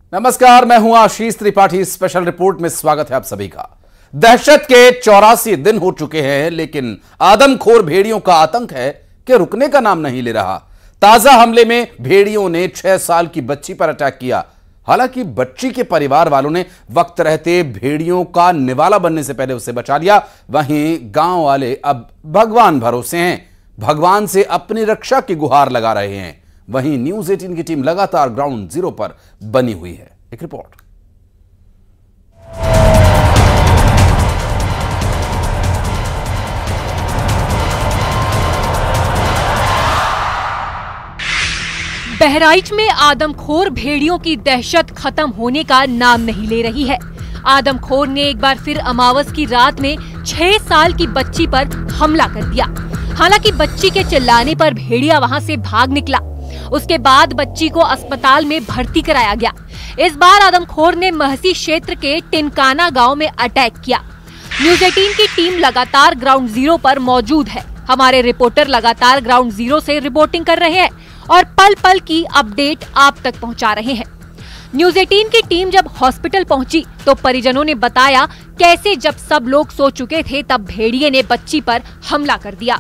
नमस्कार, मैं हूं आशीष त्रिपाठी। स्पेशल रिपोर्ट में स्वागत है आप सभी का। दहशत के 84 दिन हो चुके हैं, लेकिन आदमखोर भेड़ियों का आतंक है कि रुकने का नाम नहीं ले रहा। ताजा हमले में भेड़ियों ने 6 साल की बच्ची पर अटैक किया। हालांकि बच्ची के परिवार वालों ने वक्त रहते भेड़ियों का निवाला बनने से पहले उसे बचा लिया। वहीं गांव वाले अब भगवान भरोसे हैं, भगवान से अपनी रक्षा की गुहार लगा रहे हैं। वहीं न्यूज 18 की टीम लगातार ग्राउंड जीरो पर बनी हुई है। एक रिपोर्ट। बहराइच में आदमखोर भेड़ियों की दहशत खत्म होने का नाम नहीं ले रही है। आदमखोर ने एक बार फिर अमावस की रात में 6 साल की बच्ची पर हमला कर दिया। हालांकि बच्ची के चिल्लाने पर भेड़िया वहां से भाग निकला। उसके बाद बच्ची को अस्पताल में भर्ती कराया गया। इस बार आदमखोर ने महसी क्षेत्र के टिनकाना गांव में अटैक किया। न्यूज 18 की टीम लगातार ग्राउंड जीरो पर मौजूद है। हमारे रिपोर्टर लगातार ग्राउंड जीरो से रिपोर्टिंग कर रहे हैं और पल पल की अपडेट आप तक पहुंचा रहे हैं। न्यूज 18 की टीम जब हॉस्पिटल पहुंची तो परिजनों ने बताया कैसे जब सब लोग सो चुके थे तब भेड़िए ने बच्ची पर हमला कर दिया।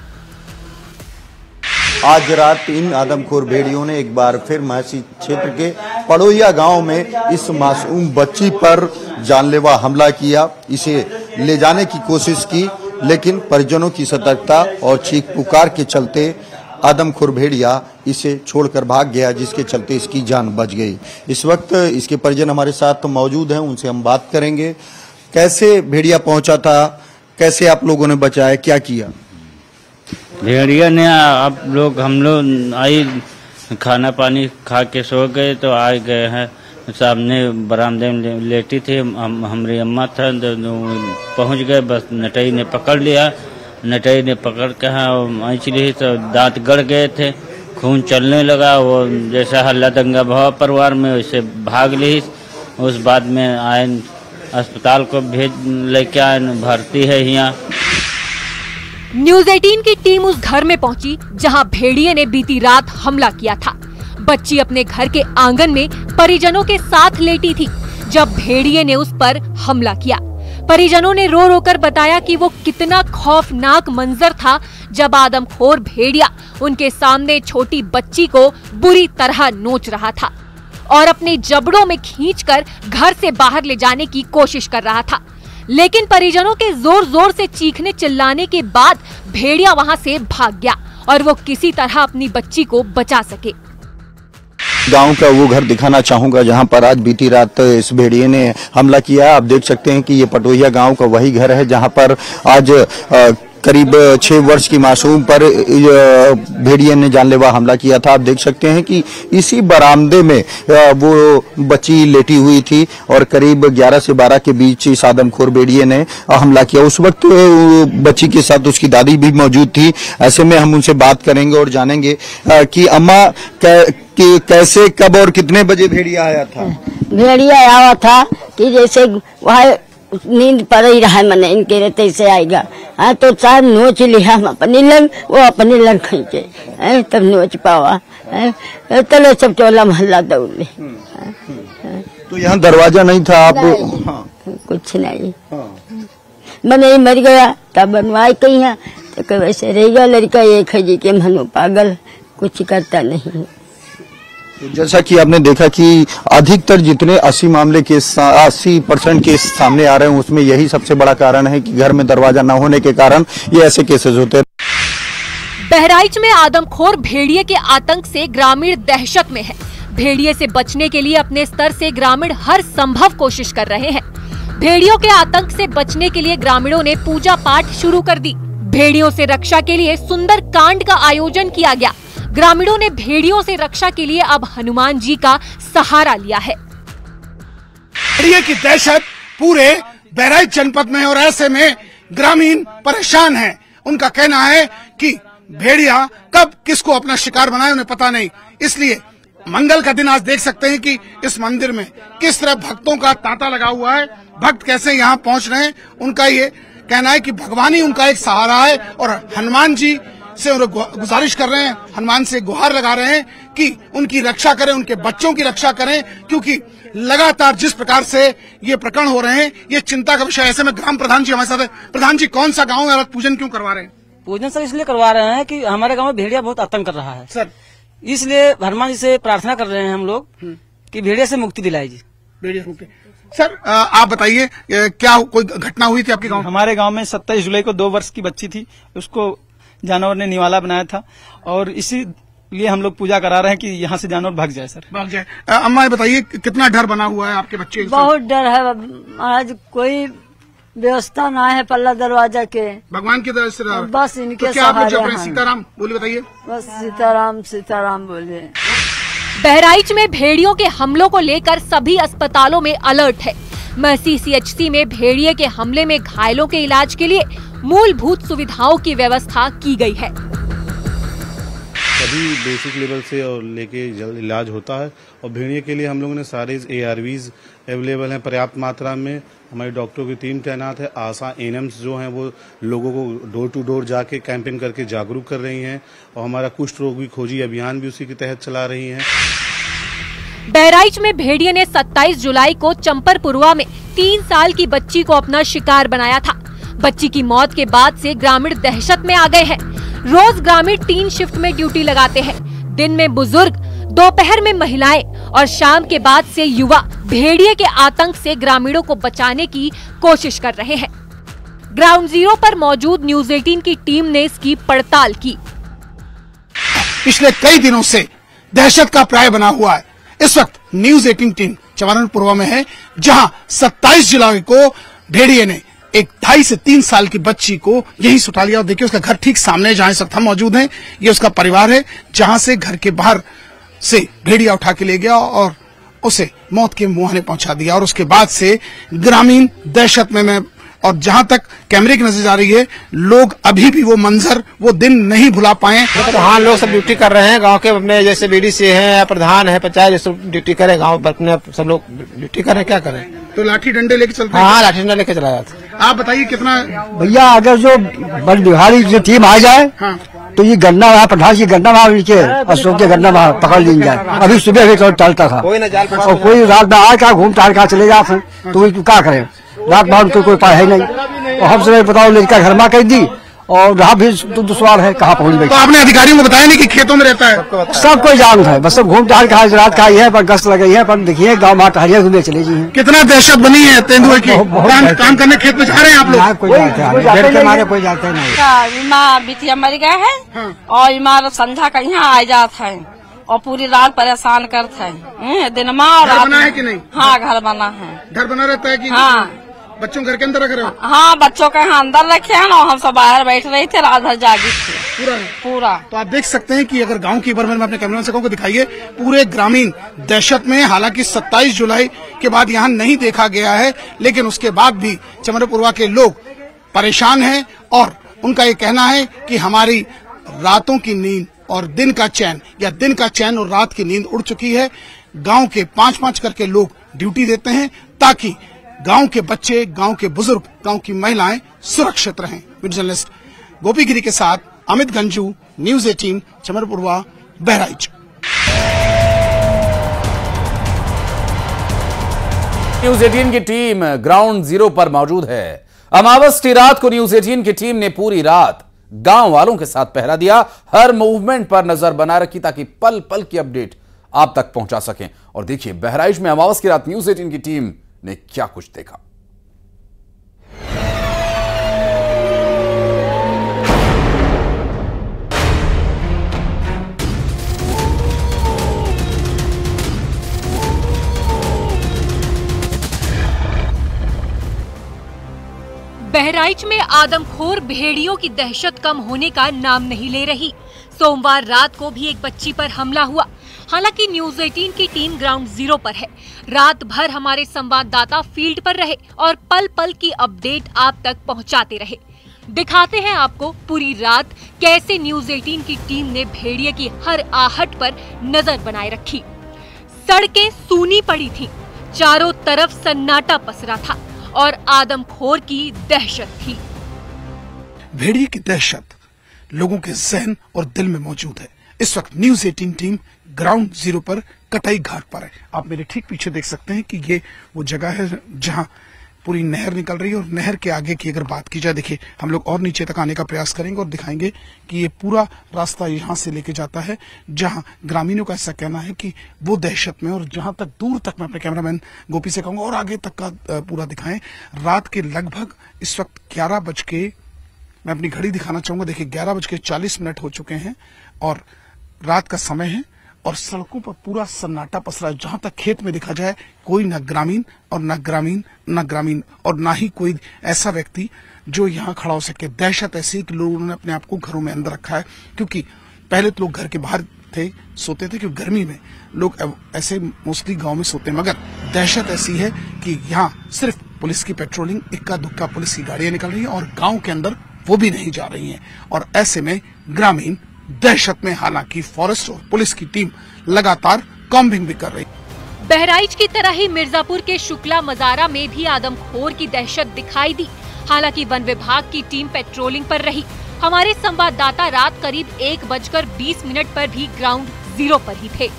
आज रात इन आदमखोर भेड़ियों ने एक बार फिर महसी क्षेत्र के पड़ोइया गांव में इस मासूम बच्ची पर जानलेवा हमला किया। इसे ले जाने की कोशिश की, लेकिन परिजनों की सतर्कता और चीख पुकार के चलते आदमखोर भेड़िया इसे छोड़कर भाग गया, जिसके चलते इसकी जान बच गई। इस वक्त इसके परिजन हमारे साथ मौजूद हैं, उनसे हम बात करेंगे। कैसे भेड़िया पहुंचा था, कैसे आप लोगों ने बचाया, क्या किया? भेड़िया ने हम लोग आई खाना पानी खा के सो गए तो आ गए हैं। सामने बरामदे में लेटी थी, हमारी अम्मा था, पहुंच गए। बस नटई ने पकड़ लिया। नटई ने पकड़ के ऐंच ली तो दांत गड़ गए थे, खून चलने लगा। वो जैसा हल्ला दंगा भाव परिवार में, वैसे भाग ली। उस बाद में आए अस्पताल को भेज लेके आए, भर्ती है यहाँ। न्यूज 18 की टीम उस घर में पहुंची जहां भेड़िए ने बीती रात हमला किया था। बच्ची अपने घर के आंगन में परिजनों के साथ लेटी थी जब भेड़िए ने उस पर हमला किया। परिजनों ने रो रो कर बताया कि वो कितना खौफनाक मंजर था जब आदमखोर भेड़िया उनके सामने छोटी बच्ची को बुरी तरह नोच रहा था और अपने जबड़ों में खींचकर घर से बाहर ले जाने की कोशिश कर रहा था। लेकिन परिजनों के जोर जोर से चीखने चिल्लाने के बाद भेड़िया वहां से भाग गया और वो किसी तरह अपनी बच्ची को बचा सके। गांव का वो घर दिखाना चाहूंगा जहां पर आज बीती रात इस भेड़िए ने हमला किया। आप देख सकते हैं कि ये पटोहिया गांव का वही घर है जहां पर आज करीब 6 वर्ष की मासूम पर भेड़िए ने जानलेवा हमला किया था। आप देख सकते हैं कि इसी बरामदे में वो बच्ची लेटी हुई थी और करीब 11 से 12 के बीच इस आदमखोर भेड़िए ने हमला किया। उस वक्त बच्ची के साथ उसकी दादी भी मौजूद थी। ऐसे में हम उनसे बात करेंगे और जानेंगे कि अम्मा कि कैसे, कब और कितने बजे भेड़िया आया था? भेड़िया आया था कि जैसे वह नींद पड़ ही रहा है, मैंने इनके रहते से आएगा। हाँ तो चार नोच लिया हम अपनी लंग, वो अपनी लंग खींचे तब नोच पावा। चलो सब टोला मोहल्ला दौड़े। तो यहाँ दरवाजा नहीं था? आप नहीं, हाँ। कुछ नहीं। मैंने मर गया तब बनवाए कहीं है तो वैसे रहेगा लड़का एक है जी के मनो पागल, कुछ करता नहीं। तो जैसा कि आपने देखा कि अधिकतर जितने 80 मामले के 80% केस सामने आ रहे हैं, उसमें यही सबसे बड़ा कारण है कि घर में दरवाजा न होने के कारण ये ऐसे केसेस होते हैं। बहराइच में आदमखोर भेड़िए के आतंक से ग्रामीण दहशत में है। भेड़िए से बचने के लिए अपने स्तर से ग्रामीण हर संभव कोशिश कर रहे हैं। भेड़ियों के आतंक से बचने के लिए ग्रामीणों ने पूजा पाठ शुरू कर दी। भेड़ियों से रक्षा के लिए सुंदर कांड का आयोजन किया गया। ग्रामीणों ने भेड़ियों से रक्षा के लिए अब हनुमान जी का सहारा लिया है। भेड़िए की दहशत पूरे बहराइच जनपद में और ऐसे में ग्रामीण परेशान हैं। उनका कहना है कि भेड़िया कब किसको अपना शिकार बनाए उन्हें पता नहीं। इसलिए मंगल का दिन आज देख सकते हैं कि इस मंदिर में किस तरह भक्तों का तांता लगा हुआ है। भक्त कैसे यहाँ पहुँच रहे हैं, उनका ये कहना है कि भगवान ही उनका एक सहारा है और हनुमान जी से गुजारिश कर रहे हैं, हनुमान से गुहार लगा रहे हैं कि उनकी रक्षा करें, उनके बच्चों की रक्षा करें, क्योंकि लगातार जिस प्रकार से ये प्रकरण हो रहे हैं ये चिंता का विषय। ऐसे में ग्राम प्रधान जी हमारे साथ है। प्रधान जी, कौन सा गांव है और पूजन क्यों करवा रहे हैं? पूजन सर इसलिए करवा रहे हैं कि हमारे गांव में भेड़िया बहुत आतंक कर रहा है सर, इसलिए हनुमान जी से प्रार्थना कर रहे हैं हम लोग कि भेड़िया से मुक्ति दिलाई जी। भेड़िया मुक्ति। सर, आप बताइए, क्या कोई घटना हुई थी आपके गांव? हमारे गांव में 27 जुलाई को 2 वर्ष की बच्ची थी, उसको जानवर ने निवाला बनाया था और इसीलिए हम लोग पूजा करा रहे हैं कि यहाँ से जानवर भाग जाए। सर भाग जाए। अम्मा ये बताइए, कितना डर बना हुआ है आपके बच्चे? बहुत डर है आज, कोई व्यवस्था ना है पल्ला दरवाजा के। भगवान की तरफ से बस इनके तो क्या आप लोग जब रहे? सहारे सीताराम बोलिए, बताइए। बस सीताराम सीताराम बोले। बहराइच में भेड़ियों के हमलों को लेकर सभी अस्पतालों में अलर्ट है। महसी सीएचसी में भेड़िए के हमले में घायलों के इलाज के लिए मूलभूत सुविधाओं की व्यवस्था की गई है। सभी बेसिक लेवल से और लेके इलाज होता है और भेड़िए के लिए हम लोगों ने सारे ARVs अवेलेबल हैं पर्याप्त मात्रा में। हमारी डॉक्टरों की टीम तैनात है। आशा ANMs जो हैं वो लोगों को डोर टू डोर जाके कैंपेन करके जागरूक कर रही हैं और हमारा कुष्ठ रोगी खोजी अभियान भी उसी के तहत चला रही हैं। बहराइच में भेड़िए ने 27 जुलाई को चंपरपुरवा में 3 साल की बच्ची को अपना शिकार बनाया था। बच्ची की मौत के बाद से ग्रामीण दहशत में आ गए हैं। रोज ग्रामीण 3 शिफ्ट में ड्यूटी लगाते हैं। दिन में बुजुर्ग, दोपहर में महिलाएं और शाम के बाद से युवा भेड़िए के आतंक से ग्रामीणों को बचाने की कोशिश कर रहे हैं। ग्राउंड जीरो पर मौजूद न्यूज 18 की टीम ने इसकी पड़ताल की। पिछले कई दिनों से दहशत का प्राय बना हुआ है। इस वक्त न्यूज 18 टीम चंपारणपुरवा में है, जहां 27 जुलाई को भेड़िए ने एक 2.5 से 3 साल की बच्ची को यही सुटा लिया। और देखिए उसका घर ठीक सामने जहां इस वक्त हम मौजूद हैं, ये उसका परिवार है, जहां से घर के बाहर से भेड़िया उठा के ले गया और उसे मौत के मुहाने पहुंचा दिया। और उसके बाद से ग्रामीण दहशत में और जहां तक कैमरे की नजर आ रही है, लोग अभी भी वो मंजर, वो दिन नहीं भुला पाए। तो हाँ, लोग सब ड्यूटी कर रहे हैं गांव के अपने, जैसे BDC है, प्रधान है, पंचायत, जैसे ड्यूटी करें गांव पर अपने सब लोग ड्यूटी करें। क्या करें? तो लाठी डंडे लेके चलते हैं? हाँ, लाठी डंडा लेके चला जाता है। आप बताइए कितना? भैया अगर जो वन विभाग की टीम आ जाए तो ये गन्ना वहाँ प्रधान जी गन्ना वहाँ नीचे अशोक के गन्ना वहाँ पकड़ ली जाए। अभी सुबह भी टहलता था और कोई रात में आए, घूम टहल कहा चले जाते हैं, तो क्या करें? रात भर कोई उपाय है नहीं। और हमसे बताओ, लड़का घर में कह दी और रहा भी दुश्वार है, कहाँ पहुँच गई। तो आपने अधिकारियों को बताया नहीं कि खेतों में रहता है? सब कोई जानता है, बस सब घूम टहल कहा रात का आई है, पर गश्त लगी है, पर देखिए गाँव में टहलिया घूमे चले जी। कितना दहशत बनी है तेंदुए की। काम करने खेत में जा रहे हैं आप लोग? कोई जाते नहीं। माँ बिटिया मर गए है और इमार संध्या का यहाँ आ जाता है और पूरी रात परेशान करते हैं। दिन में और घर बना है कि नहीं? हाँ, घर बना है। घर बना रहता है कि? हाँ। बच्चों घर के अंदर रख रहे हो? हाँ, बच्चों के यहाँ अंदर रखे हैं और हम सब बाहर बैठ रहे थे, रात भर जागी थे पूरा। तो आप देख सकते हैं कि अगर गांव की बार में अपने कैमरामैन से कहूँ को दिखाइए, पूरे ग्रामीण दहशत में। हालांकि 27 जुलाई के बाद यहाँ नहीं देखा गया है, लेकिन उसके बाद भी चंपारणपुरवा के लोग परेशान हैं और उनका ये कहना है कि हमारी रातों की नींद और दिन का चैन, या दिन का चैन और रात की नींद उड़ चुकी है। गांव के 5-5 करके लोग ड्यूटी देते हैं ताकि गांव के बच्चे, गांव के बुजुर्ग, गांव की महिलाएं सुरक्षित रहें। वीडियो जर्नलिस्ट गोपी गिरी के साथ अमित गंजू, न्यूज 18 चंपारणपुरवा, बहराइच। न्यूज 18 की टीम ग्राउंड जीरो पर मौजूद है। अमावस की रात को न्यूज 18 की टीम ने पूरी रात गांव वालों के साथ पहरा दिया, हर मूवमेंट पर नजर बना रखी ताकि पल पल की अपडेट आप तक पहुंचा सकें। और देखिए बहराइच में अमावस की रात न्यूज 18 की टीम ने क्या कुछ देखा। बहराइच में आदमखोर भेड़ियों की दहशत कम होने का नाम नहीं ले रही। सोमवार रात को भी एक बच्ची पर हमला हुआ। हालांकि न्यूज 18 की टीम ग्राउंड जीरो पर है। रात भर हमारे संवाददाता फील्ड पर रहे और पल पल की अपडेट आप तक पहुंचाते रहे। दिखाते हैं आपको पूरी रात कैसे न्यूज 18 की टीम ने भेड़िए की हर आहट पर नजर बनाए रखी। सड़कें सूनी पड़ी थीं, चारों तरफ सन्नाटा पसरा था और आदमखोर की दहशत थी। भेड़िए की दहशत लोगों के जहन और दिल में मौजूद है। इस वक्त न्यूज 18 टीम ग्राउंड जीरो पर कटाई घाट पर है। आप मेरे ठीक पीछे देख सकते हैं कि ये वो जगह है जहां पूरी नहर निकल रही है और नहर के आगे की अगर बात की जाए, देखिए हम लोग और नीचे तक आने का प्रयास करेंगे और दिखाएंगे कि ये पूरा रास्ता यहां से लेके जाता है जहां ग्रामीणों का ऐसा कहना है कि वो दहशत में, और जहां तक दूर तक मैं अपने कैमरामैन गोपी से कहूंगा और आगे तक का पूरा दिखाएं। रात के लगभग इस वक्त 11 बज के, मैं अपनी घड़ी दिखाना चाहूंगा, देखिए 11:40 हो चुके हैं और रात का समय है और सड़कों पर पूरा सन्नाटा पसरा है। जहां तक खेत में देखा जाए कोई न ग्रामीण और ना ही कोई ऐसा व्यक्ति जो यहां खड़ा हो सके। दहशत ऐसी कि लोगों ने अपने आप को घरों में अंदर रखा है, क्योंकि पहले तो लोग घर के बाहर सोते थे, क्योंकि गर्मी में लोग ऐसे मोस्टली गांव में सोते हैं। मगर दहशत ऐसी है कि यहाँ सिर्फ पुलिस की पेट्रोलिंग, इक्का दुक्का पुलिस की गाड़ियां निकल रही हैं और गांव के अंदर वो भी नहीं जा रही हैं। और ऐसे में ग्रामीण दहशत में, हालांकि फॉरेस्ट और पुलिस की टीम लगातार कॉम्बिंग भी कर रही। बहराइच की तरह ही मिर्जापुर के शुक्ला मजारा में भी आदमखोर की दहशत दिखाई दी। हालांकि वन विभाग की टीम पेट्रोलिंग पर रही। हमारे संवाददाता रात करीब 1:20 पर भी ग्राउंड जीरो पर ही थे।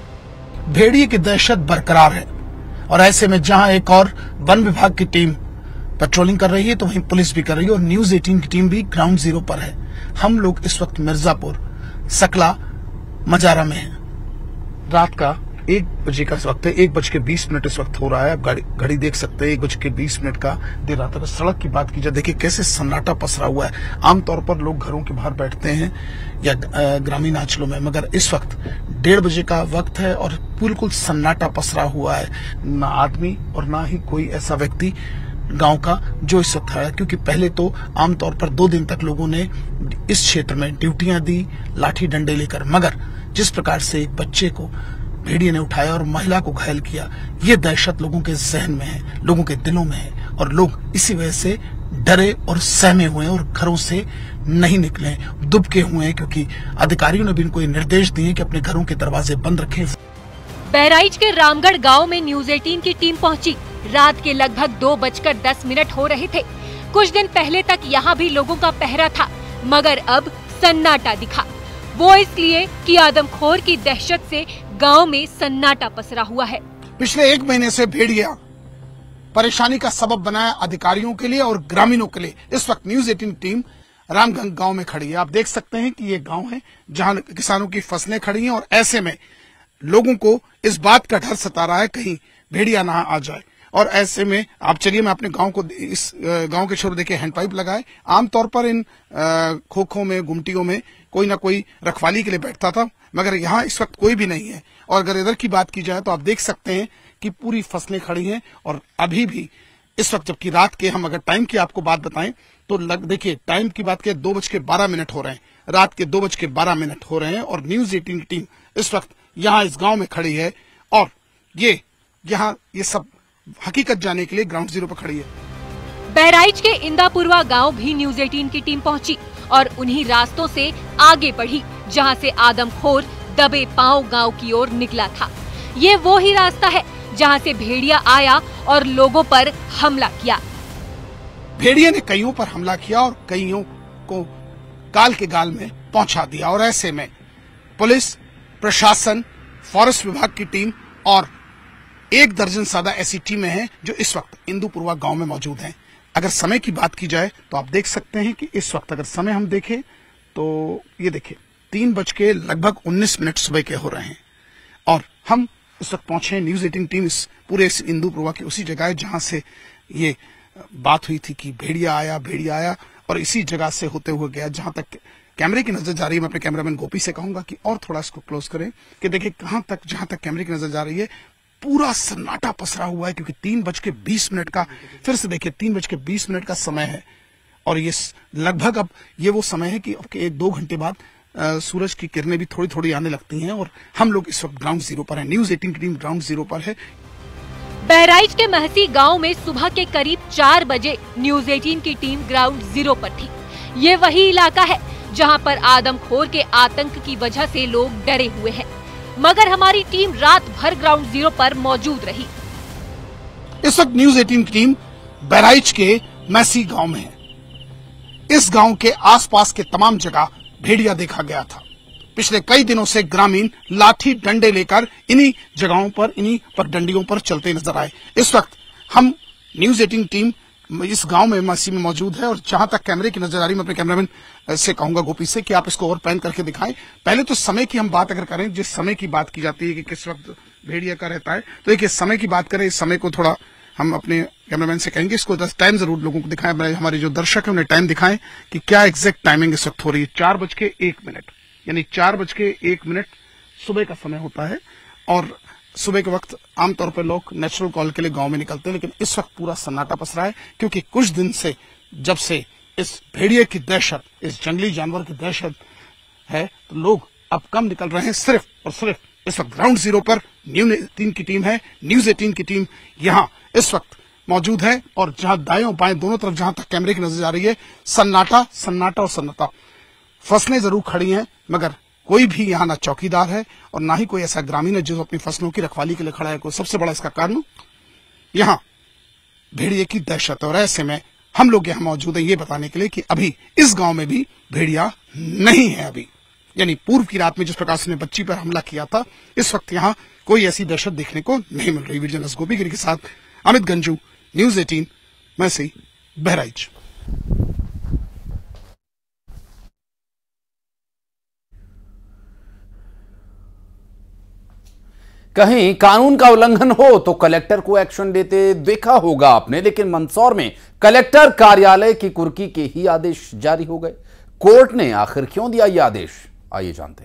भेड़िए की दहशत बरकरार है और ऐसे में जहां एक और वन विभाग की टीम पेट्रोलिंग कर रही है तो वहीं पुलिस भी कर रही है और न्यूज 18 की टीम भी ग्राउंड जीरो पर है। हम लोग इस वक्त मिर्जापुर सकला मजारा में हैं। रात का 1 बजे का वक्त है, 1:20 इस वक्त हो रहा है। आप घड़ी देख सकते हैं, 1:20 का देर रात। अगर सड़क की बात की जाए, देखिए कैसे सन्नाटा पसरा हुआ है। आमतौर पर लोग घरों के बाहर बैठते हैं या ग्रामीण अंचलों में, मगर इस वक्त 1:30 बजे का वक्त है और बिल्कुल सन्नाटा पसरा हुआ है। ना आदमी और ना ही कोई ऐसा व्यक्ति गांव का जो इस वक्त है, क्योंकि पहले तो आमतौर पर 2 दिन तक लोगों ने इस क्षेत्र में ड्यूटियां दी लाठी डंडे लेकर, मगर जिस प्रकार से एक बच्चे को भेड़िए ने उठाया और महिला को घायल किया, ये दहशत लोगों के जहन में है, लोगों के दिलों में है और लोग इसी वजह से डरे और सहमे हुए हैं और घरों से नहीं निकले, दुबके हुए हैं, क्योंकि अधिकारियों ने भी इनको ये निर्देश दिए कि अपने घरों के दरवाजे बंद रखें। बहराइच के रामगढ़ गांव में न्यूज 18 की टीम पहुंची। रात के लगभग 2:10 हो रहे थे। कुछ दिन पहले तक यहाँ भी लोगों का पहरा था, मगर अब सन्नाटा दिखा। वो इसलिए कि आदमखोर की दहशत से गांव में सन्नाटा पसरा हुआ है। पिछले 1 महीने से भेड़िया परेशानी का सबब बना है अधिकारियों के लिए और ग्रामीणों के लिए। इस वक्त न्यूज 18 टीम रामगढ़ गांव में खड़ी है। आप देख सकते हैं कि ये गांव है जहां किसानों की फसलें खड़ी हैं और ऐसे में लोगों को इस बात का डर सता रहा है कहीं भेड़िया ना आ जाए। और ऐसे में आप चलिए, मैं अपने गांव को, इस गांव के छोर देखिए हैंडपाइप लगाए। आमतौर पर इन खोखों में, गुमटियों में कोई ना कोई रखवाली के लिए बैठता था, मगर यहाँ इस वक्त कोई भी नहीं है। और अगर इधर की बात की जाए तो आप देख सकते हैं कि पूरी फसलें खड़ी हैं और अभी भी इस वक्त, जबकि रात के, हम अगर टाइम की आपको बात बताएं तो देखिए टाइम की बात करें 2:12 हो रहे हैं, रात के 2:12 हो रहे हैं और न्यूज 18 की टीम इस वक्त यहाँ इस गांव में खड़ी है और ये यहाँ ये सब हकीकत जाने के लिए ग्राउंड जीरो पर खड़ी है। बहराइच के इंदापुरवा गांव भी न्यूज 18 की टीम पहुंची और उन्हीं रास्तों से आगे बढ़ी जहां से आदमखोर दबे पांव गांव की ओर निकला था। ये वो ही रास्ता है जहां से भेड़िया आया और लोगों पर हमला किया। भेड़िए ने कईयों पर हमला किया और कईयों को काल के गाल में पहुंचा दिया और ऐसे में पुलिस, प्रशासन, फॉरेस्ट विभाग की टीम और 1 दर्जन से ज्यादा ऐसी टीमें हैं जो इस वक्त इंदुपुरवा गांव में मौजूद हैं। अगर समय की बात की जाए तो आप देख सकते हैं कि इस वक्त अगर समय हम देखें तो ये देखिए 3:19 सुबह के हो रहे हैं और हम इस वक्त पहुंचे हैं। न्यूज 18 टीम इस पूरे इंदुपुरवा की उसी जगह है जहां से ये बात हुई थी कि भेड़िया आया और इसी जगह से होते हुए गया। जहां तक कैमरे की नजर जा रही है, मैं अपने कैमरामैन गोपी से कहूंगा कि और थोड़ा इसको क्लोज करें कि देखिए कहां तक, जहां तक कैमरे की नजर जा रही है पूरा सन्नाटा पसरा हुआ है, क्योंकि 3:20 का, फिर से देखिए 3:20 का समय है और ये लगभग अब ये वो समय है कि अब 1-2 घंटे बाद सूरज की किरणें भी थोड़ी थोड़ी आने लगती हैं और हम लोग इस वक्त ग्राउंड जीरो पर हैं। न्यूज 18 की टीम ग्राउंड जीरो पर है। बहराइच के महसी गांव में सुबह के करीब 4 बजे न्यूज 18 की टीम ग्राउंड जीरो पर थी। ये वही इलाका है जहां पर आदमखोर के आतंक की वजह से लोग डरे हुए हैं, मगर हमारी टीम रात भर ग्राउंड जीरो पर मौजूद रही। इस वक्त न्यूज 18 की टीम बहराइच के महसी गांव में है। इस गांव के आसपास के तमाम जगह भेड़िया देखा गया था। पिछले कई दिनों से ग्रामीण लाठी डंडे लेकर इन्हीं जगहों पर, इन्हीं पर डंडियों पर चलते नजर आए। इस वक्त हम न्यूज 18 टीम इस गांव में मसी में मौजूद है और जहां तक कैमरे की नजर आ रही, मैं अपने कैमरामैन से कहूंगा गोपी से कि आप इसको और पैन करके दिखाएं। पहले तो समय की हम बात अगर करें, जिस समय की बात की जाती है कि किस वक्त भेड़िया का रहता है, तो एक समय की बात करें, इस समय को थोड़ा हम अपने कैमरामैन से कहेंगे इसको टाइम जरूर लोगों को दिखाएं, हमारे जो दर्शक है उन्हें टाइम दिखाएं कि क्या एग्जैक्ट टाइमिंग इस वक्त हो रही है। 4:01, यानी 4:01 सुबह का समय होता है और सुबह के वक्त आमतौर पर लोग नेचुरल कॉल के लिए गांव में निकलते हैं, लेकिन इस वक्त पूरा सन्नाटा पसरा है क्योंकि कुछ दिन से जब से इस भेड़िए की दहशत, इस जंगली जानवर की दहशत है, तो लोग अब कम निकल रहे हैं। सिर्फ और सिर्फ इस वक्त ग्राउंड जीरो पर न्यूज 18 की टीम है, न्यूज 18 की टीम यहां इस वक्त मौजूद है और जहां दाएं बाएं दोनों तरफ जहां तक कैमरे की नजर आ रही है, सन्नाटा सन्नाटा और सन्नाटा। फसलें जरूर खड़ी हैं मगर कोई भी यहाँ ना चौकीदार है और ना ही कोई ऐसा ग्रामीण है जो अपनी फसलों की रखवाली के लिए खड़ा है। कोई सबसे बड़ा इसका कारण यहाँ भेड़िए की दहशत है और ऐसे में हम लोग यहाँ मौजूद हैं ये बताने के लिए कि अभी इस गांव में भी भेड़िया नहीं है। अभी यानी पूर्व की रात में जिस प्रकार से बच्ची पर हमला किया था, इस वक्त यहाँ कोई ऐसी दहशत देखने को नहीं मिल रही। वीडियो जर्नलिस्ट गोपीगिरी के साथ अमित गंजू, न्यूज 18, मैसी, बहराइच। कहीं कानून का उल्लंघन हो तो कलेक्टर को एक्शन लेते देखा होगा आपने, लेकिन मंदसौर में कलेक्टर कार्यालय की कुर्की के ही आदेश जारी हो गए। कोर्ट ने आखिर क्यों दिया यह आदेश, आइए जानते हैं।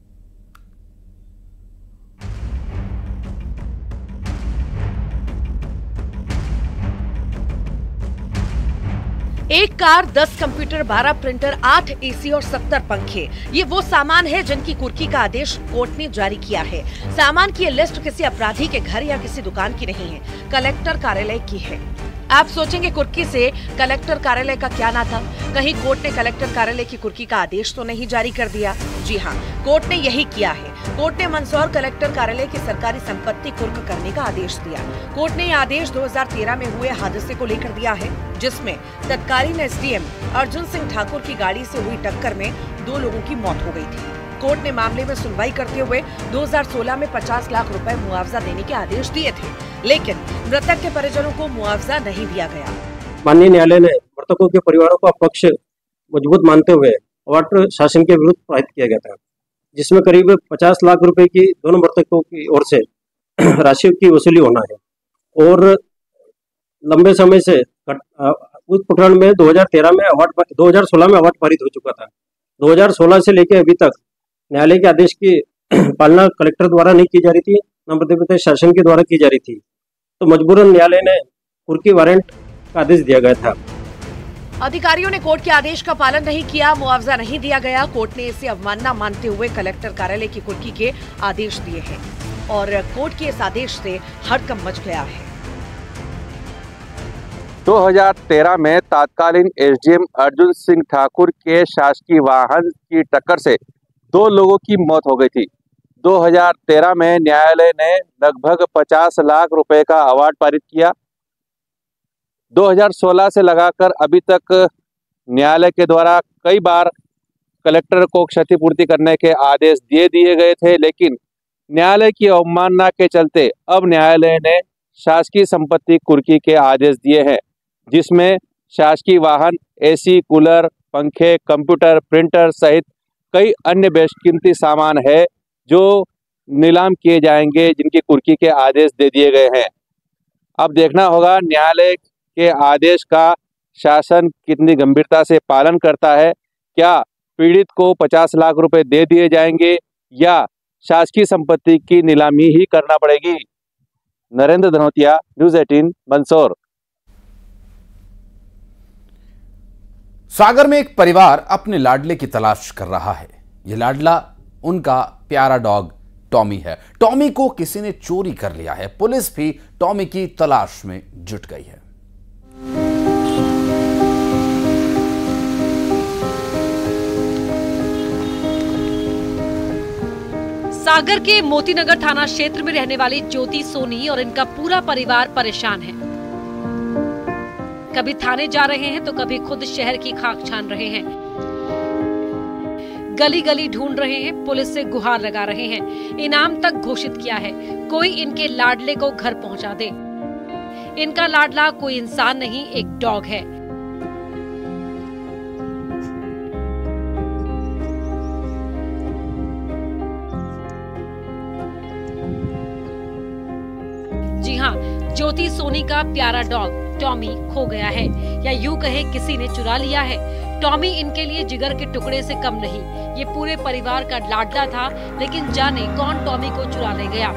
एक कार, 10 कंप्यूटर, 12 प्रिंटर, 8 एसी और 70 पंखे, ये वो सामान है जिनकी कुर्की का आदेश कोर्ट ने जारी किया है। सामान की ये लिस्ट किसी अपराधी के घर या किसी दुकान की नहीं है, कलेक्टर कार्यालय की है। आप सोचेंगे कुर्की से कलेक्टर कार्यालय का क्या नाता? कहीं कोर्ट ने कलेक्टर कार्यालय की कुर्की का आदेश तो नहीं जारी कर दिया? जी हाँ, कोर्ट ने यही किया है। कोर्ट ने मंदसौर कलेक्टर कार्यालय की सरकारी संपत्ति कुर्क करने का आदेश दिया। कोर्ट ने यह आदेश 2013 में हुए हादसे को लेकर दिया है, जिसमें तत्कालीन एसडीएम अर्जुन सिंह ठाकुर की गाड़ी से हुई टक्कर में 2 लोगों की मौत हो गई थी। कोर्ट ने मामले में सुनवाई करते हुए 2016 में 50 लाख रुपए मुआवजा देने के आदेश दिए थे, लेकिन मृतक के परिजनों को मुआवजा नहीं दिया गया। माननीय न्यायालय ने मृतकों के परिवारों का पक्ष मजबूत मानते हुए अवार्ड शासन के विरुद्ध पारित किया गया था, जिसमें करीब 50 लाख रुपए की दोनों मृतकों की ओर से राशि की वसूली होना है। और लंबे समय से उस प्रकरण में 2016 में अवार्ड पारित हो चुका था। 2016 से लेकर अभी तक न्यायालय के आदेश की पालना कलेक्टर द्वारा नहीं की जा रही थी, न मध्य प्रदेश शासन के द्वारा की जा रही थी, तो मजबूरन न्यायालय ने कुर्की वारंट का आदेश दिया गया था। अधिकारियों ने कोर्ट के आदेश का पालन नहीं किया, मुआवजा नहीं दिया गया। कोर्ट ने इसे अवमानना मानते हुए कलेक्टर कार्यालय की कुर्की के आदेश दिए हैं और कोर्ट के इस आदेश से हड़कंप मच गया है। 2013 में तत्कालीन एसडीएम अर्जुन सिंह ठाकुर के शासकीय वाहन की टक्कर से 2 लोगों की मौत हो गई थी। 2013 में न्यायालय ने लगभग 50 लाख रुपए का अवार्ड पारित किया। 2016 से लगाकर अभी तक न्यायालय के द्वारा कई बार कलेक्टर को क्षतिपूर्ति करने के आदेश दिए गए थे, लेकिन न्यायालय की अवमानना के चलते अब न्यायालय ने शासकीय संपत्ति कुर्की के आदेश दिए हैं, जिसमें शासकीय वाहन, एसी, कूलर, पंखे, कंप्यूटर, प्रिंटर सहित कई अन्य बेशकीमती सामान है जो नीलाम किए जाएंगे, जिनकी कुर्की के आदेश दे दिए गए हैं। अब देखना होगा न्यायालय के आदेश का शासन कितनी गंभीरता से पालन करता है। क्या पीड़ित को 50 लाख रुपए दे दिए जाएंगे या शासकीय संपत्ति की नीलामी ही करना पड़ेगी? नरेंद्र धनोतिया, न्यूज 18, मंदसौर। सागर में एक परिवार अपने लाडले की तलाश कर रहा है। यह लाडला उनका प्यारा डॉग टॉमी है। टॉमी को किसी ने चोरी कर लिया है। पुलिस भी टॉमी की तलाश में जुट गई है। सागर के मोतीनगर थाना क्षेत्र में रहने वाली ज्योति सोनी और इनका पूरा परिवार परेशान है। कभी थाने जा रहे हैं तो कभी खुद शहर की खाक छान रहे हैं। गली गली ढूंढ रहे हैं, पुलिस से गुहार लगा रहे हैं, इनाम तक घोषित किया है, कोई इनके लाडले को घर पहुंचा दे। इनका लाडला कोई इंसान नहीं, एक डॉग है। जी हाँ, ज्योति सोनी का प्यारा डॉग टॉमी खो गया है, या यूं कहे किसी ने चुरा लिया है। टॉमी इनके लिए जिगर के टुकड़े से कम नहीं, ये पूरे परिवार का लाडला था, लेकिन जाने कौन टॉमी को चुरा ले गया।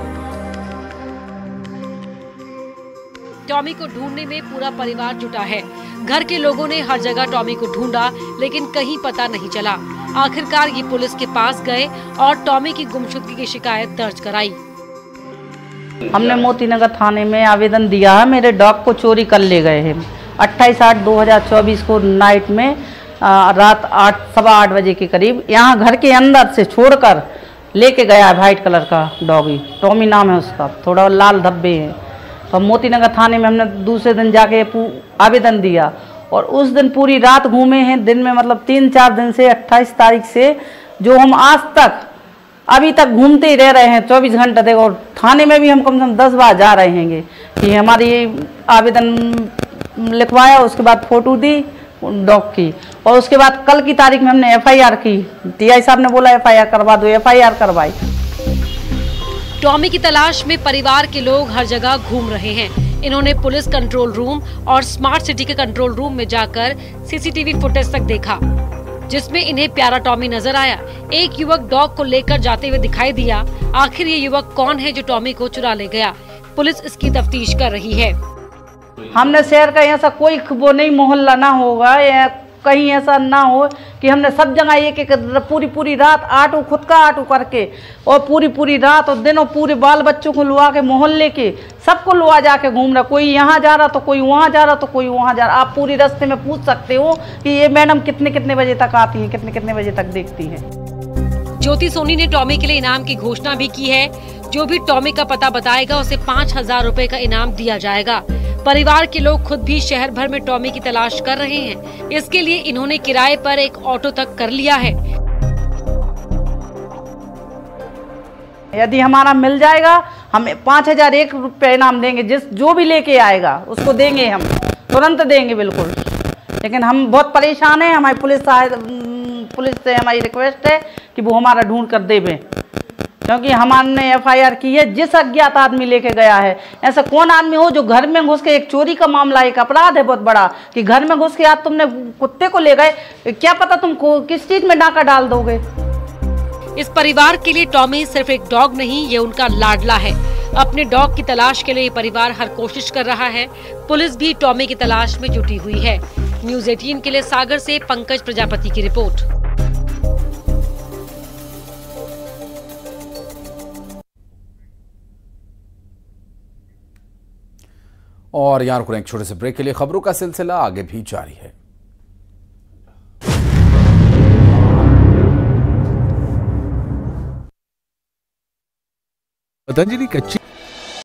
टॉमी को ढूंढने में पूरा परिवार जुटा है। घर के लोगों ने हर जगह टॉमी को ढूंढा, लेकिन कहीं पता नहीं चला। आखिरकार ये पुलिस के पास गए और टॉमी की गुमशुदगी की शिकायत दर्ज कराई। हमने मोतीनगर थाने में आवेदन दिया है, मेरे डॉग को चोरी कर ले गए हैं। 28/8/2024 को नाइट में रात 8:15 बजे के करीब यहाँ घर के अंदर से छोड़कर लेके गया है। वाइट कलर का डॉगी, टॉमी नाम है उसका, थोड़ा लाल धब्बे हैं। तो मोतीनगर थाने में हमने दूसरे दिन जाके आवेदन दिया और उस दिन पूरी रात घूमे हैं। दिन में मतलब 3-4 दिन से 28 तारीख से जो हम आज तक अभी तक घूमते ही रह रहे हैं 24 घंटे तक, और थाने में भी हम कम से कम 10 बार जा रहे हैं कि हमारी आवेदन लिखवाया, उसके बाद फोटो दी डॉग की, और उसके बाद कल की तारीख में हमने FIR की। TI साहब ने बोला FIR करवा दो, FIR करवाई। टॉमी की तलाश में परिवार के लोग हर जगह घूम रहे हैं। इन्होंने पुलिस कंट्रोल रूम और स्मार्ट सिटी के कंट्रोल रूम में जाकर CCTV फुटेज तक देखा, जिसमें इन्हें प्यारा टॉमी नजर आया। एक युवक डॉग को लेकर जाते हुए दिखाई दिया। आखिर ये युवक कौन है जो टॉमी को चुरा ले गया? पुलिस इसकी तफ्तीश कर रही है। हमने शहर का ऐसा कोई वो नहीं मोहल्ला ना होगा या कहीं ऐसा ना हो कि हमने सब जगह एक पूरी रात ऑटो, खुद का ऑटो करके और पूरी रात और दिन और पूरे बाल बच्चों को लुआ के मोहल्ले के सबको लुआ जाके घूम रहा। कोई यहाँ जा रहा तो कोई वहाँ जा रहा तो कोई वहाँ जा रहा। आप पूरी रास्ते में पूछ सकते हो कि ये मैडम कितने बजे तक आती हैं, कितने बजे तक देखती हैं। ज्योति सोनी ने टॉमी के लिए इनाम की घोषणा भी की है। जो भी टॉमी का पता बताएगा उसे 5,000 रुपए का इनाम दिया जाएगा। परिवार के लोग खुद भी शहर भर में टॉमी की तलाश कर रहे हैं। इसके लिए इन्होंने किराए पर एक ऑटो तक कर लिया है। यदि हमारा मिल जाएगा हमें 5,001 रुपये इनाम देंगे। जो भी लेके आएगा उसको देंगे, हम तुरंत देंगे बिल्कुल। लेकिन हम बहुत परेशान हैं। हमारी पुलिस से हमारी रिक्वेस्ट है कि वो हमारा ढूंढ कर देवे, क्योंकि हमने FIR की है। जिस अज्ञात आदमी लेके गया है, ऐसा कौन आदमी हो जो घर में घुस के, एक चोरी का मामला, एक अपराध है बहुत बड़ा कि घर में घुस के आज तुमने कुत्ते को ले गए, क्या पता तुम किस चीज में डाका डाल दोगे। इस परिवार के लिए टॉमी सिर्फ एक डॉग नहीं, ये उनका लाडला है। अपने डॉग की तलाश के लिए ये परिवार हर कोशिश कर रहा है। पुलिस भी टॉमी की तलाश में जुटी हुई है। न्यूज़ 18 के लिए सागर से पंकज प्रजापति की रिपोर्ट। और यहाँ रुकने एक छोटे से ब्रेक के लिए खबरों का सिलसिला आगे भी जारी है। पतंजलि कच्ची